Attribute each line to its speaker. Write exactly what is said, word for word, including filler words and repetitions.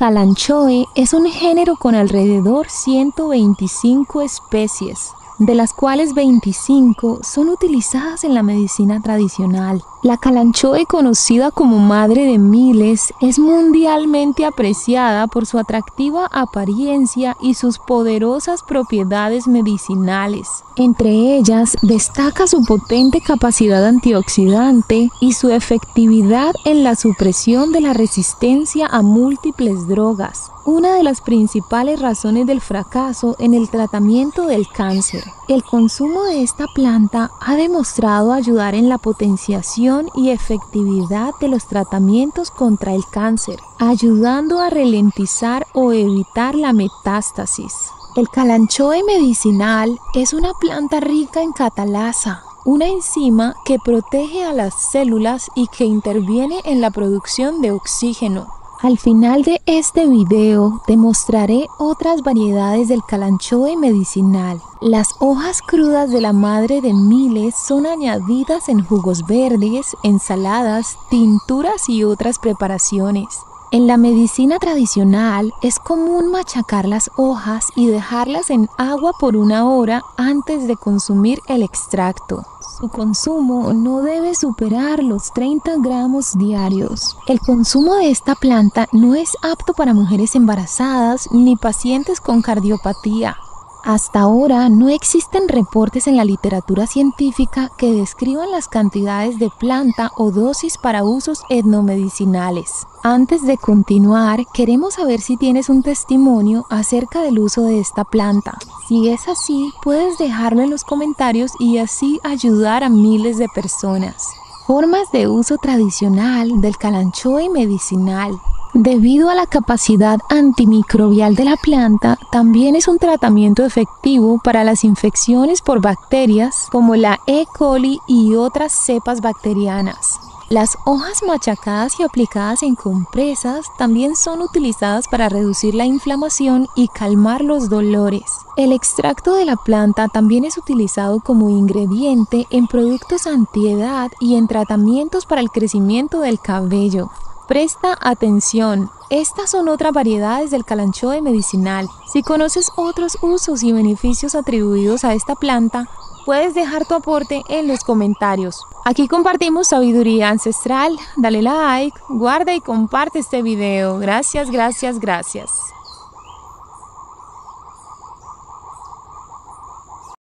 Speaker 1: Kalanchoe es un género con alrededor ciento veinticinco especies, de las cuales veinticinco son utilizadas en la medicina tradicional. La Kalanchoe, conocida como madre de miles, es mundialmente apreciada por su atractiva apariencia y sus poderosas propiedades medicinales. Entre ellas destaca su potente capacidad antioxidante y su efectividad en la supresión de la resistencia a múltiples drogas, una de las principales razones del fracaso en el tratamiento del cáncer. El consumo de esta planta ha demostrado ayudar en la potenciación y efectividad de los tratamientos contra el cáncer, ayudando a ralentizar o evitar la metástasis. El Kalanchoe medicinal es una planta rica en catalasa, una enzima que protege a las células y que interviene en la producción de oxígeno. Al final de este video te mostraré otras variedades del Kalanchoe medicinal. Las hojas crudas de la madre de miles son añadidas en jugos verdes, ensaladas, tinturas y otras preparaciones. En la medicina tradicional es común machacar las hojas y dejarlas en agua por una hora antes de consumir el extracto. Su consumo no debe superar los treinta gramos diarios. El consumo de esta planta no es apto para mujeres embarazadas ni pacientes con cardiopatía. Hasta ahora no existen reportes en la literatura científica que describan las cantidades de planta o dosis para usos etnomedicinales. Antes de continuar, queremos saber si tienes un testimonio acerca del uso de esta planta. Si es así, puedes dejarlo en los comentarios y así ayudar a miles de personas. Formas de uso tradicional del Kalanchoe medicinal. Debido a la capacidad antimicrobial de la planta, también es un tratamiento efectivo para las infecciones por bacterias como la E. coli y otras cepas bacterianas. Las hojas machacadas y aplicadas en compresas también son utilizadas para reducir la inflamación y calmar los dolores. El extracto de la planta también es utilizado como ingrediente en productos antiedad y en tratamientos para el crecimiento del cabello. Presta atención, estas son otras variedades del Kalanchoe medicinal. Si conoces otros usos y beneficios atribuidos a esta planta, puedes dejar tu aporte en los comentarios. Aquí compartimos sabiduría ancestral. Dale like, guarda y comparte este video. Gracias, gracias, gracias.